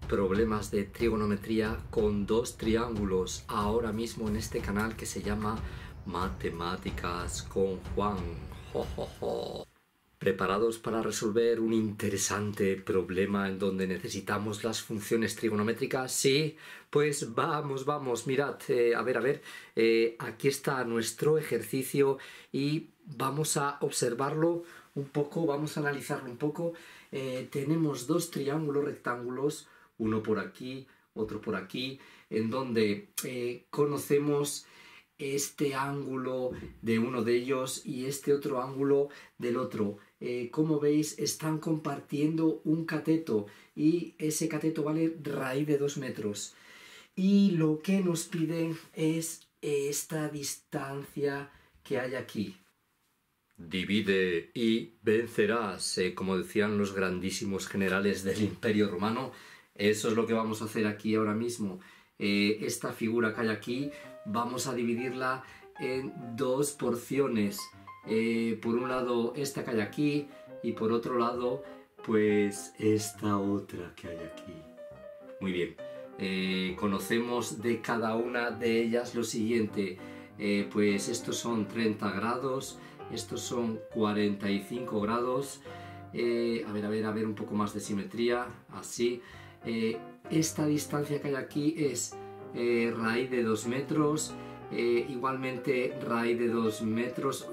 problemas de trigonometría con dos triángulos ahora mismo en este canal que se llama Matemáticas con Juan. Jo, jo, jo. ¿Preparados para resolver un interesante problema en donde necesitamos las funciones trigonométricas? Sí, pues vamos, mirad, a ver, aquí está nuestro ejercicio y vamos a observarlo un poco, vamos a analizarlo un poco. Tenemos dos triángulos rectángulos, uno por aquí, otro por aquí, en donde conocemos este ángulo de uno de ellos y este otro ángulo del otro. Como veis, están compartiendo un cateto y ese cateto vale raíz de 2 metros. Y lo que nos piden es esta distancia que hay aquí. Divide y vencerás, como decían los grandísimos generales del Imperio Romano. Eso es lo que vamos a hacer aquí ahora mismo. Esta figura que hay aquí vamos a dividirla en dos porciones. Por un lado esta que hay aquí y por otro lado pues esta otra que hay aquí. Muy bien. Conocemos de cada una de ellas lo siguiente. Pues estos son 30 grados, estos son 45 grados. A ver, un poco más de simetría, así. Esta distancia que hay aquí es raíz de 2 metros, igualmente raíz de 2 metros,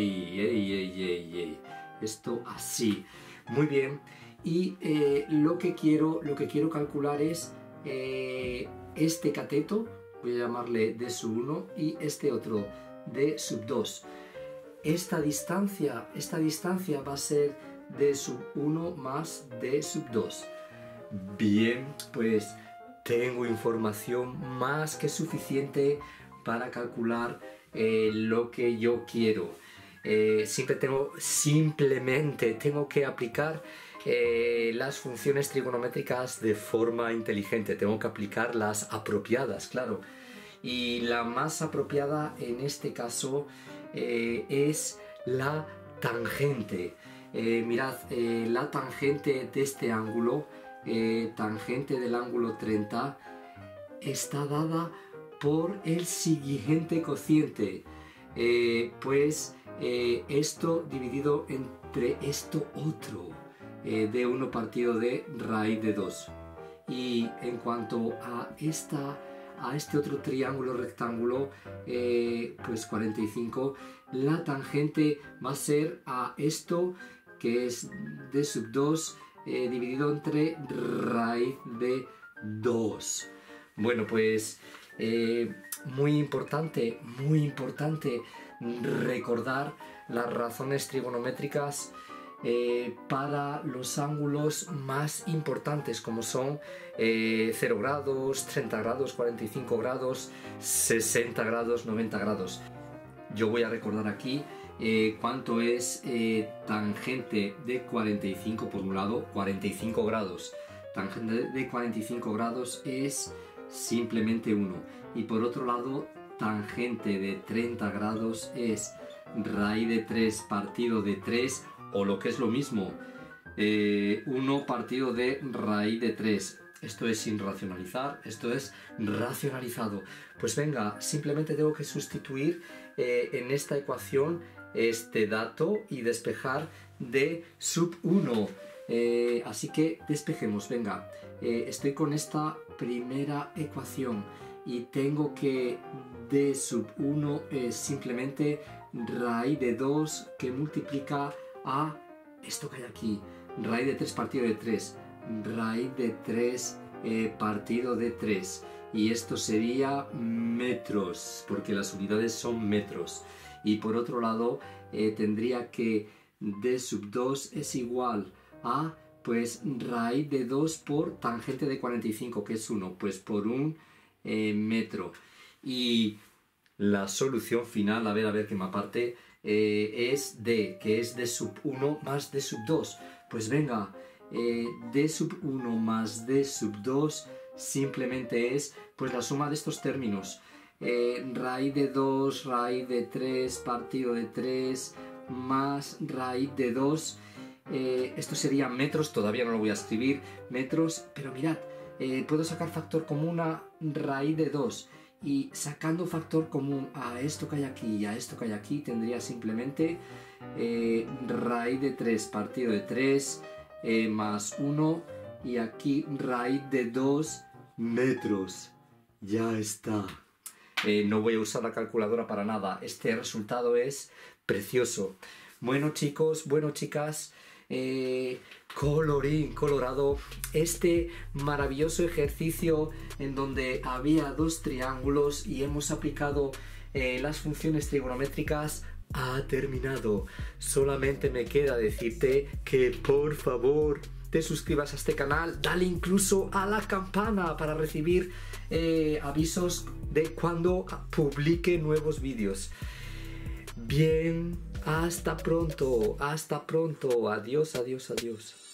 esto así, muy bien. Y lo que quiero calcular es este cateto, voy a llamarle d sub 1, y este otro, d sub 2. Esta distancia va a ser d sub 1 más d sub 2. Bien, pues tengo información más que suficiente para calcular lo que yo quiero. Simplemente tengo que aplicar las funciones trigonométricas de forma inteligente. Tengo que aplicar las apropiadas, claro. Y la más apropiada en este caso es la tangente. Mirad, la tangente de este ángulo, tangente del ángulo 30, está dada por el siguiente cociente. Esto dividido entre esto otro, de 1 partido de raíz de 2. Y en cuanto a este otro triángulo rectángulo, pues 45, la tangente va a ser a esto que es d sub 2 dividido entre raíz de 2. Bueno, pues muy importante recordar las razones trigonométricas para los ángulos más importantes, como son 0 grados, 30 grados, 45 grados, 60 grados, 90 grados. Yo voy a recordar aquí cuánto es tangente de 45 por un lado, 45 grados. Tangente de 45 grados es simplemente 1. Y por otro lado, tangente de 30 grados es raíz de 3 partido de 3, o lo que es lo mismo, 1 partido de raíz de 3. Esto es sin racionalizar, esto es racionalizado. Pues venga, simplemente tengo que sustituir en esta ecuación este dato y despejar d sub 1. Así que despejemos, venga. Estoy con esta primera ecuación y tengo que d sub 1 es simplemente raíz de 2 que multiplica a esto que hay aquí, raíz de 3 partido de 3, raíz de 3 partido de 3, y esto sería metros, porque las unidades son metros. Y por otro lado tendría que d sub 2 es igual a pues raíz de 2 por tangente de 45, que es 1, pues por 1 metro. Y la solución final, a ver que me aparte, es d, que es d sub 1 más d sub 2. Pues venga, d sub 1 más d sub 2 simplemente es pues la suma de estos términos. Raíz de 2, raíz de 3, partido de 3, más raíz de 2. Esto sería metros, todavía no lo voy a escribir, metros, pero mirad, puedo sacar factor común a raíz de 2. Y sacando factor común a esto que hay aquí y a esto que hay aquí, tendría simplemente raíz de 3 partido de 3 más 1. Y aquí raíz de 2 metros. Ya está. No voy a usar la calculadora para nada. Este resultado es precioso. Bueno chicos, bueno chicas, colorín colorado, este maravilloso ejercicio en donde había 2 triángulos y hemos aplicado las funciones trigonométricas ha terminado. Solamente me queda decirte que por favor te suscribas a este canal, dale incluso a la campana para recibir avisos de cuando publique nuevos vídeos. Bien, hasta pronto, adiós, adiós, adiós.